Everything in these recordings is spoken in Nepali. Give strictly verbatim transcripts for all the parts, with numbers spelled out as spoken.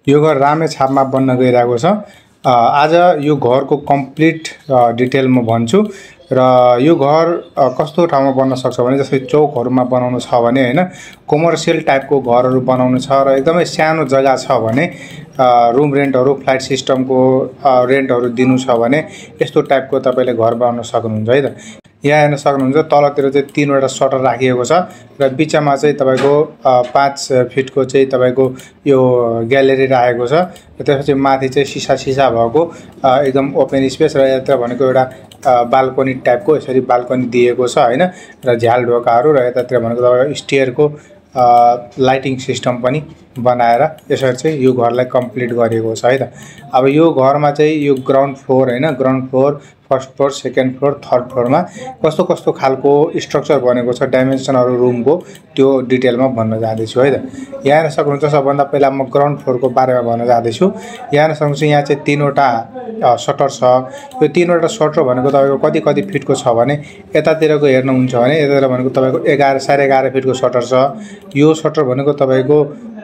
यो घर रामेछापमा बन्न गइरहेको छ। आज यो घरको कम्प्लिट डिटेल म भन्छु र यो घर कस्तो ठाउँमा बन्न सक्छ भने जस्तै चौकहरुमा बनाउनु छ भने हैन कमर्शियल टाइपको घरहरु बनाउनु छ र एकदमै सानो जग्गा छ भने रुम रेन्टहरु फ्ल्याट सिस्टमको रेन्टहरु दिनु छ भने यस्तो टाइपको तपाईले घर बनाउन सक्नुहुन्छ है त। यहाँ हेर्न सक्नुहुन्छ तलतिर चाहिँ तीनवटा शटर राखिएको छ र बीचमा चाहिँ तपाईको पाँच फिटको चाहिँ तपाईको यो ग्यालेरी राखेको छ र त्यसपछि माथि चाहिँ सिसा सिसा भएको एकदम ओपन स्पेस र यता भनेको एउटा बाल्कनी टाइपको यसरी बाल्कनी दिएको छ हैन र झ्याल ढोकाहरु र यतातिर भनेको तपाईको स्टेयरको लाइटिङ सिस्टम पनि बनाएर यसरी चाहिँ यो घरलाई कम्प्लिट गरिएको छ है त। अब यो घरमा चाहिँ यो ग्राउन्ड फ्लोर हैन ground floor first floor second floor third फ्लोरमा कस्तो कस्तो खालको स्ट्रक्चर बनेको छ डाइमेन्सनहरु रुमको त्यो डिटेलमा भन्न जाँदैछु है त। यहाँ हेर्न सक्नुहुन्छ सबभन्दा पहिला म ग्राउन्ड फ्लोरको बारेमा भन्न जाँदैछु। यहाँ हेर्न सक्नुहुन्छ यहाँ चाहिँ तीनवटा शटर छ। यो तीनवटा शटर भनेको तपाईको कति कति फिटको छ भने यतातिरको हेर्नुहुन्छ भने यतातिर भनेको तपाईको एघार साढे एघार फिटको शटर छ। यो शटर भनेको तपाईको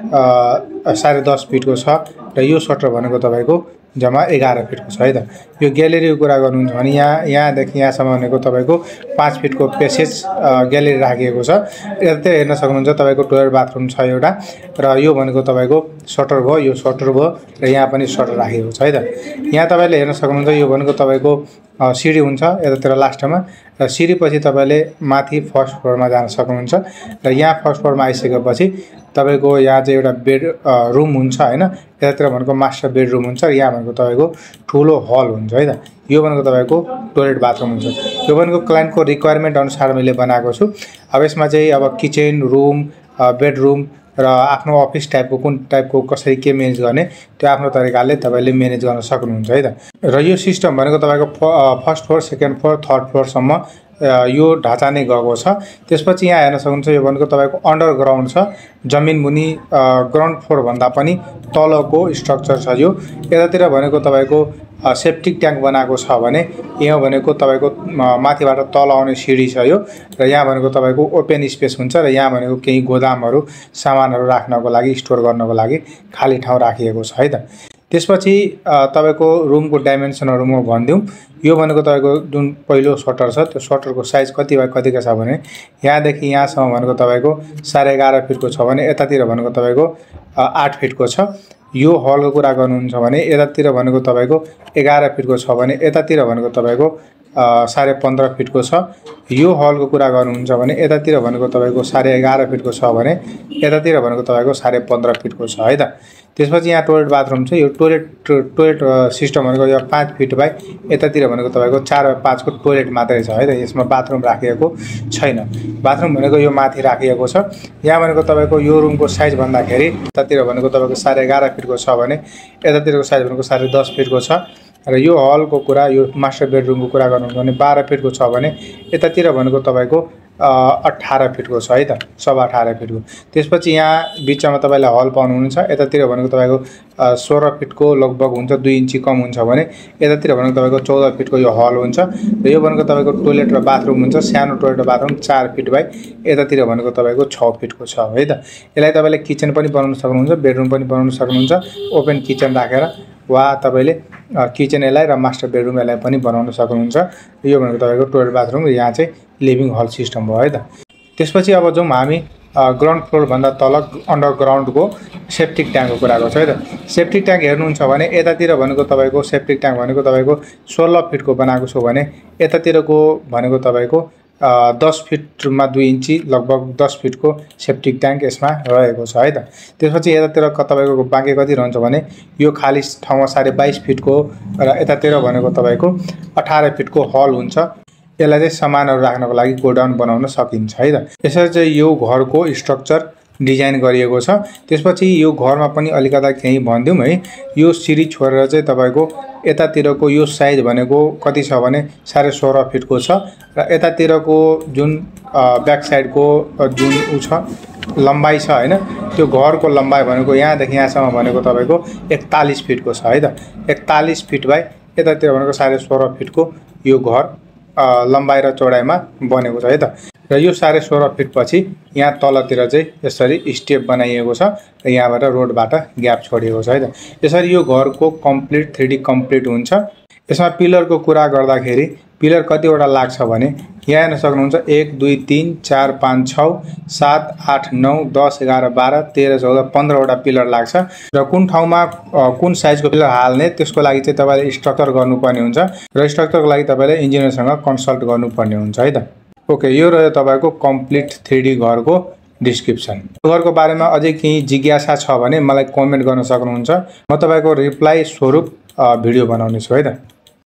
साढे दस फिटको छ र यो शटर भनेको तपाईको जम्मा एघार फिटको छ है त। यो ग्यालेरीको कुरा गर्नुहुन्छ भने यहाँ यहाँदेखि यहाँसम्म भनेको तपाईको पाँच फिटको पेसेज ग्यालेरी राखिएको छ। यता हेर्न सक्नुहुन्छ तपाईको टोयलेट बाथरुम छ एउटा र यो भनेको तपाईको शटर भयो यो शटर भयो र यहाँ पनि शटर राखिएको छ है त। यहाँ तपाईले हेर्न सक्नुहुन्छ यो भनेको तपाईको सिडी हुन्छ यतातिर लास्टमा र सिडी पछि तपाईले माथि फर्स्ट फ्लोरमा जान सक्नुहुन्छ र यहाँ फर्स्ट फ्लोरमा आइसकेपछि तपाईको यहाँ चाहिँ एउटा बेड रुम हुन्छ हैन यतातिर भनेको मास्टर बेडरुम हुन्छ र यहाँ भनेको तपाईको ठुलो हल हुन्छ है त। यो भनेको तपाईको टोयलेट बाथरुम हुन्छ। यो भनेको क्लाइन्टको रिक्वायरमेन्ट अनुसार मैले बनाएको छु। अब यसमा चाहिँ अब किचन रुम बेडरुम र आफ्नो अफिस टाइपको कुन टाइपको कसरी के म्यानेज गर्ने त्यो आफ्नो तरिकाले तपाईले म्यानेज गर्न सक्नुहुन्छ है त। र यो सिस्टम भनेको तपाईको first floor second floor third floor सम्म यो ढाँचा नै गएको छ। त्यसपछि यहाँ हेर्न सक्नुहुन्छ यो भनेको तपाईको अन्डरग्राउन्ड छ जमिन मुनि ग्राउन्ड फ्लोर भन्दा पनि तलको स्ट्रक्चर छ यो। यतातिर भनेको तपाईको सेप्टिक ट्याङ्क बनाएको छ भने यहाँ भनेको तपाईको माथिबाट तल आउने सिडी छ यो र यहाँ भनेको तपाईको ओपन स्पेस हुन्छ र यहाँ भनेको केही गोदामहरु सामानहरु राख्नको लागि स्टोर गर्नको लागि खाली ठाउँ राखिएको छ है त। त्यसपछि तपाईको रुमको डाइमेन्सनहरु म भन्दिउँ। यो भनेको तपाईको जुन पहिलो शटर छ त्यो शटरको साइज कति बाइ कतिको छ भने यहाँदेखि यहाँसम्म भनेको तपाईको साढे एघार फिटको छ भने यतातिर भनेको तपाईको आठ फिटको छ। यो हलको कुरा गर्नुहुन्छ भने यतातिर भनेको तपाईको एघार फिटको छ भने यतातिर भनेको तपाईको साढे पन्ध्र फिटको छ। यो हलको कुरा गर्नुहुन्छ भने यतातिर भनेको तपाईको साढे एघार फिटको छ भने यतातिर भनेको तपाईको साढे पन्ध्र फिटको छ है त। त्यसपछि यहाँ टोयलेट बाथरुम छ। यो टोयलेट टोयलेट सिस्टम भनेको यो पाँच फिट बाइ यतातिर भनेको तपाईको चार बाइ पाँच को टोयलेट मात्रै छ है त। यसमा बाथरुम राखिएको छैन। बाथरुम भनेको यो माथि राखिएको छ। यहाँ भनेको तपाईको यो रुमको साइज भन्दाखेरि यतातिर भनेको तपाईको साढे एघार फिटको छ भने यतातिरको साइज भनेको साढे दस फिटको छ र यो हलको कुरा यो मास्टर बेडरुमको कुरा गर्नुहुन्छ भने बाह्र फिटको छ भने यतातिर भनेको तपाईको अठारह फिटको छ है त सवा अठारह फिटको। त्यसपछि यहाँ बीचमा तपाईले हल पाउनुहुन्छ। यतातिर भनेको तपाईको सोह्र फिटको लगभग हुन्छ दुई इन्ची कम हुन्छ भने यतातिर भनेको तपाईको चौध फिटको यो हल हुन्छ र यो भनेको तपाईको टोयलेट र बाथरुम हुन्छ। सानो टोयलेट र बाथरुम चार फिट बाइ यतातिर भनेको तपाईको छ फिटको छ है त। यसलाई तपाईले किचन पनि बनाउन सक्नुहुन्छ बेडरुम पनि बनाउन सक्नुहुन्छ ओपन किचन राखेर वा तपाईले किचन यसलाई र मास्टर बेडरुम यसलाई पनि बनाउन सक्नुहुन्छ। यो भनेको तपाईको टोयलेट बाथरुम र यहाँ चाहिँ लिभिङ हल सिस्टम भयो है त। त्यसपछि अब जाउँ हामी ग्राउन्ड फ्लोर भन्दा तल अन्डरग्राउन्डको सेप्टिक ट्याङ्कको कुरा गर्छौँ है त। सेप्टिक ट्याङ्क हेर्नुहुन्छ भने यतातिर भनेको तपाईको सेप्टिक ट्याङ्क भनेको तपाईको सोह्र फिटको बनाएको छु भने यतातिरको भनेको तपाईको दस फिटमा दुई इन्ची लगभग दस फिटको सेप्टिक ट्याङ्क यसमा रहेको छ है त। त्यसपछि यतातिर तपाईको बाँकी कति रहन्छ भने यो खाली ठाउँमा साढे बाइस फिटको र यतातिर भनेको तपाईको अठारह फिटको हल हुन्छ। यसलाई चाहिँ सामानहरु राख्नको लागि गोडाउन बनाउन सकिन्छ है त। यसरी चाहिँ यो घरको स्ट्रक्चर डिजाइन गरिएको छ। त्यसपछि यो घरमा पनि अलिकता केही भन्दिउँ है। यो सिडी छोडेर चाहिँ तपाईको यतातिरको यो साइज भनेको कति छ भने साढे सोह्र फिटको छ र यतातिरको जुन ब्याक साइडको जुन उ छ लम्बाइ छ हैन त्यो घरको लम्बाइ भनेको यहाँदेखि यहाँसम्म भनेको तपाईको एकतालीस फिटको छ है त। एकतालीस फिट बाइ यतातिर भनेको साढे सोह्र फिटको यो घर लम्बाइ र चौडाइमा बनेको छ है त। र यो साढे सोह्र फिट पछि यहाँ तलतिर चाहिँ यसरी स्टेप बनाइएको छ र यहाँबाट रोडबाट ग्याप छोडिएको छ है त। यसरी यो घरको कम्प्लिट थ्री डी कम्प्लिट हुन्छ। यसमा पिलरको कुरा गर्दाखेरि पिलर कतिवटा लाग्छ भने यहाँ हेर्न सक्नुहुन्छ एक दुई तीन चार पाँच छ सात आठ नौ दस एघार बाह्र तेह्र चौध पन्ध्रवटा पिलर लाग्छ र कुन ठाउँमा कुन साइजको पिलर हाल्ने त्यसको लागि चाहिँ तपाईँले स्ट्रक्चर गर्नुपर्ने हुन्छ र स्ट्रक्चरको लागि तपाईँले इन्जिनियरसँग कन्सल्ट गर्नुपर्ने हुन्छ है त। ओके, यो रह्यो तपाईँको कम्प्लिट थ्री डी घरको डिस्क्रिप्सन। घरको बारेमा अझै केही जिज्ञासा छ भने मलाई कमेन्ट गर्न सक्नुहुन्छ। म तपाईँको रिप्लाई स्वरूप भिडियो बनाउने छु है त।